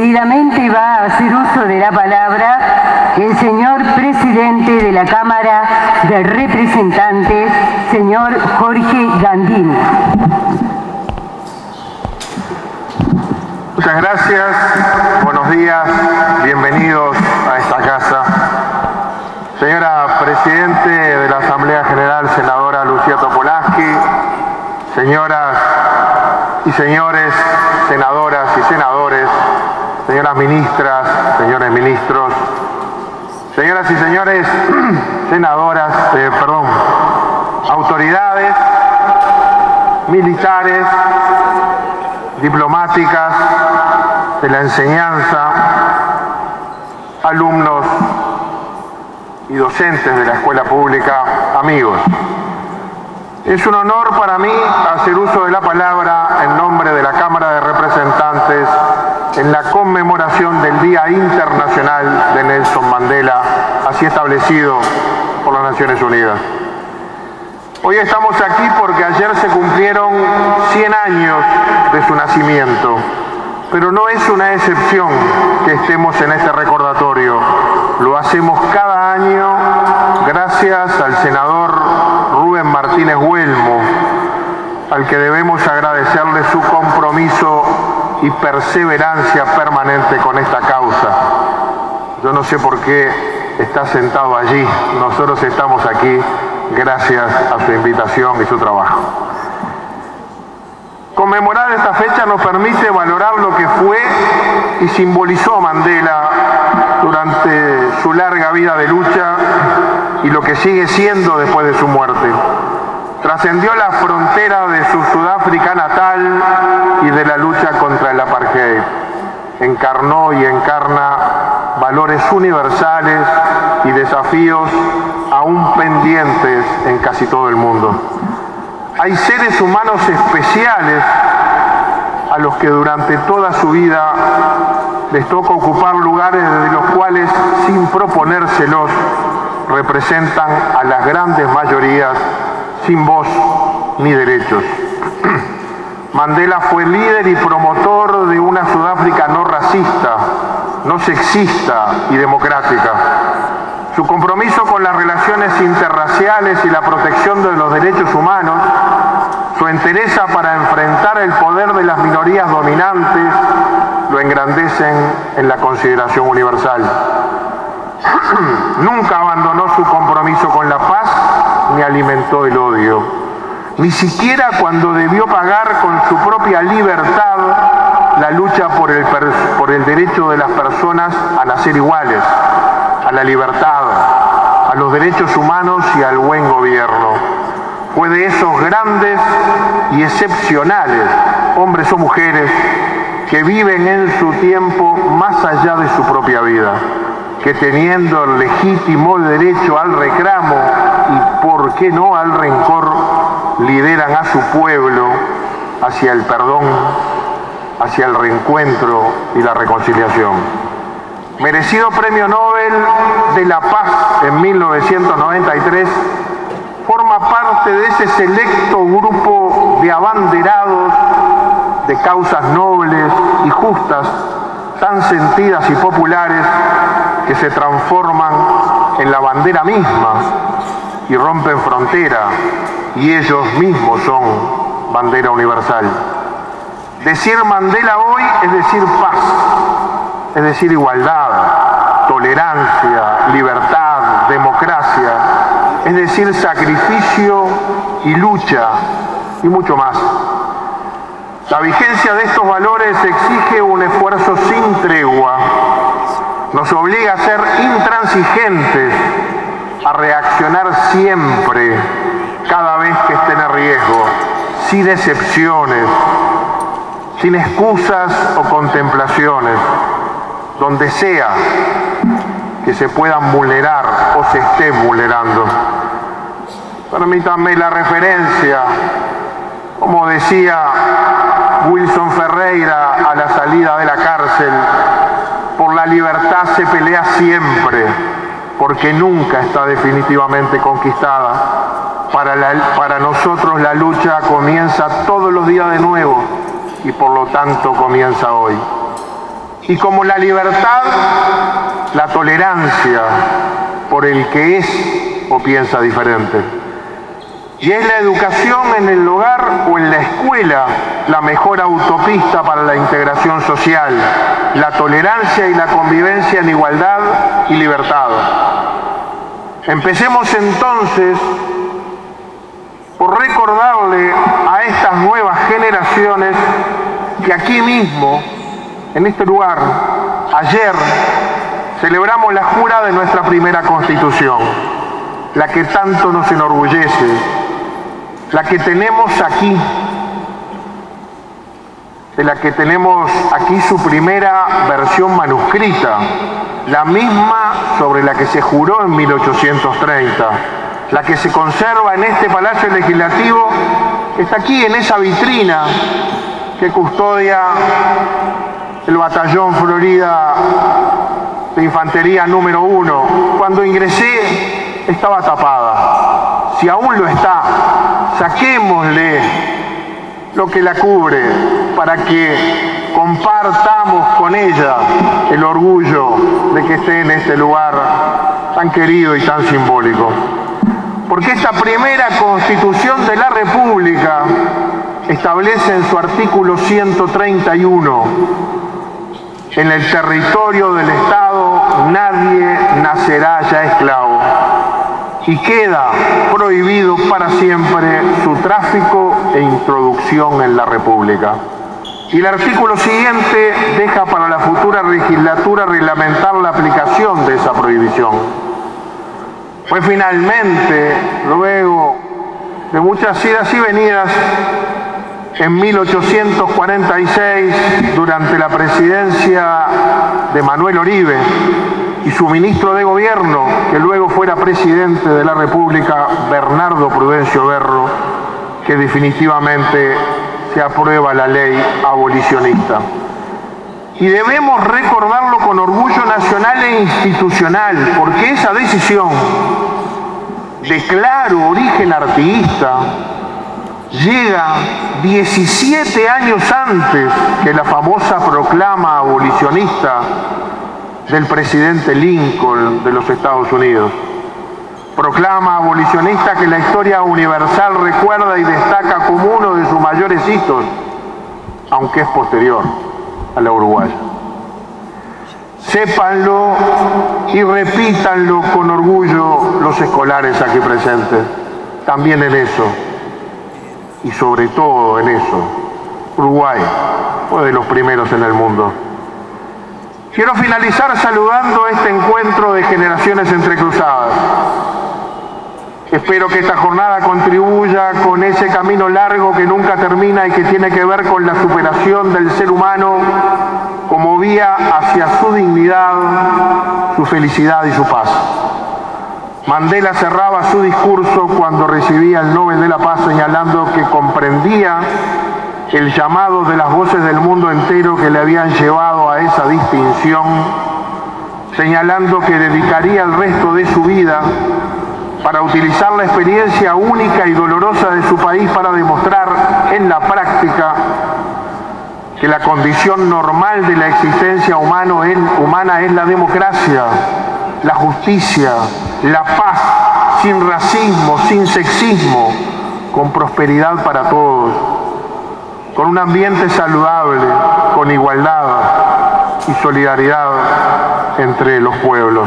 Seguidamente va a hacer uso de la palabra el señor presidente de la Cámara de Representantes, señor Jorge Gandini. Muchas gracias, buenos días, bienvenidos a esta casa. Señora Presidente de la Asamblea General, senadora Lucía Topolansky, señoras y señores, senadoras y senadores, señoras ministras, señores ministros, señoras y señores senadoras, autoridades, militares, diplomáticas de la enseñanza, alumnos y docentes de la escuela pública, amigos. Es un honor para mí hacer uso de la palabra en nombre de la Cámara de Representantes en la conmemoración del Día Internacional de Nelson Mandela, así establecido por las Naciones Unidas. Hoy estamos aquí porque ayer se cumplieron 100 años de su nacimiento, pero no es una excepción que estemos en este recordatorio. Lo hacemos cada año gracias al senador Rubén Martínez Huelmo, al que debemos agradecerle su compromiso y perseverancia permanente con esta causa. Yo no sé por qué está sentado allí, nosotros estamos aquí gracias a su invitación y su trabajo. Conmemorar esta fecha nos permite valorar lo que fue y simbolizó Mandela durante su larga vida de lucha y lo que sigue siendo después de su muerte. Trascendió la frontera de su Sudáfrica natal y de la lucha contra el apartheid. Encarnó y encarna valores universales y desafíos aún pendientes en casi todo el mundo. Hay seres humanos especiales a los que durante toda su vida les toca ocupar lugares desde los cuales, sin proponérselos, representan a las grandes mayorías sin voz ni derechos. Mandela fue líder y promotor de una Sudáfrica no racista, no sexista y democrática. Su compromiso con las relaciones interraciales y la protección de los derechos humanos, su entereza para enfrentar el poder de las minorías dominantes, lo engrandecen en la consideración universal. Nunca abandonó su compromiso con la paz ni alimentó el odio. Ni siquiera cuando debió pagar con su propia libertad la lucha por el derecho de las personas a nacer iguales, a la libertad, a los derechos humanos y al buen gobierno. Fue de esos grandes y excepcionales hombres o mujeres que viven en su tiempo más allá de su propia vida, que teniendo el legítimo derecho al reclamo y, por qué no, al rencor, lideran a su pueblo hacia el perdón, hacia el reencuentro y la reconciliación. Merecido Premio Nobel de la Paz en 1993, forma parte de ese selecto grupo de abanderados de causas nobles y justas, tan sentidas y populares, que se transforman en la bandera misma y rompen frontera, y ellos mismos son bandera universal. Decir Mandela hoy es decir paz, es decir igualdad, tolerancia, libertad, democracia, es decir sacrificio y lucha, y mucho más. La vigencia de estos valores exige un esfuerzo sin tregua, nos obliga a ser intransigentes, a reaccionar siempre, cada vez que estén en riesgo, sin excepciones, sin excusas o contemplaciones, donde sea que se puedan vulnerar o se estén vulnerando. Permítanme la referencia, como decía Wilson Ferreira a la salida de la cárcel: por la libertad se pelea siempre, porque nunca está definitivamente conquistada. Para nosotros la lucha comienza todos los días de nuevo y por lo tanto comienza hoy. Y como la libertad, la tolerancia por el que es o piensa diferente. Y es la educación en el hogar o en la escuela la mejor autopista para la integración social, la tolerancia y la convivencia en igualdad y libertad. Empecemos entonces por recordarle a estas nuevas generaciones que aquí mismo, en este lugar, ayer, celebramos la jura de nuestra primera Constitución, la que tanto nos enorgullece, la que tenemos aquí, de la que tenemos aquí su primera versión manuscrita, la misma sobre la que se juró en 1830, la que se conserva en este Palacio Legislativo, está aquí en esa vitrina que custodia el Batallón Florida de Infantería número 1. Cuando ingresé estaba tapada. Si aún lo está, saquémosle lo que la cubre para que compartamos con ella el orgullo de que esté en este lugar tan querido y tan simbólico. Porque esta primera Constitución de la República establece en su artículo 131: en el territorio del Estado nadie nacerá ya esclavo, y queda prohibido para siempre su tráfico e introducción en la República. Y el artículo siguiente deja para la futura legislatura reglamentar la aplicación de esa prohibición. Fue finalmente, luego de muchas idas y venidas, en 1846, durante la presidencia de Manuel Oribe y su ministro de Gobierno, que luego fuera presidente de la República, Bernardo Prudencio Berro, que definitivamente se aprueba la ley abolicionista. Y debemos recordarlo con orgullo nacional e institucional, porque esa decisión de claro origen artiguista llega 17 años antes que la famosa proclama abolicionista del presidente Lincoln de los Estados Unidos. Proclama abolicionista que la historia universal recuerda y destaca como uno de sus mayores hitos, aunque es posterior a la uruguaya. Sépanlo y repítanlo con orgullo los escolares aquí presentes, también en eso, y sobre todo en eso, Uruguay fue de los primeros en el mundo. Quiero finalizar saludando este encuentro de generaciones entrecruzadas. Espero que esta jornada contribuya con ese camino largo que nunca termina y que tiene que ver con la superación del ser humano como vía hacia su dignidad, su felicidad y su paz. Mandela cerraba su discurso cuando recibía el Nobel de la Paz señalando que comprendía el llamado de las voces del mundo entero que le habían llevado a esa distinción, señalando que dedicaría el resto de su vida para utilizar la experiencia única y dolorosa de su país para demostrar en la práctica que la condición normal de la existencia humana es la democracia, la justicia, la paz, sin racismo, sin sexismo, con prosperidad para todos, con un ambiente saludable, con igualdad y solidaridad entre los pueblos.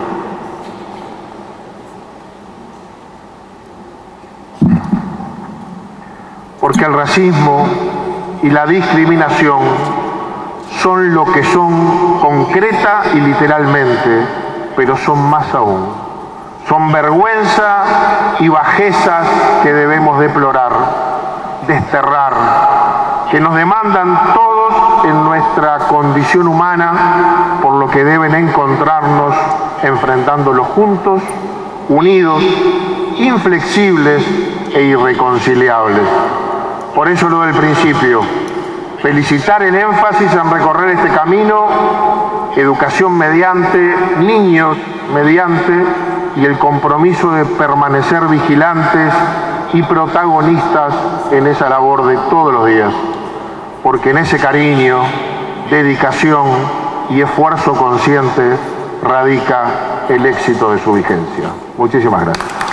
Porque el racismo y la discriminación son lo que son concreta y literalmente, pero son más aún. Son vergüenza y bajezas que debemos deplorar, desterrar, que nos demandan todos en nuestra condición humana, por lo que deben encontrarnos enfrentándolos juntos, unidos, inflexibles e irreconciliables. Por eso lo del principio, felicitar el énfasis en recorrer este camino, educación mediante, niños mediante, y el compromiso de permanecer vigilantes y protagonistas en esa labor de todos los días, porque en ese cariño dedicación y esfuerzo consciente radica el éxito de su vigencia. Muchísimas gracias.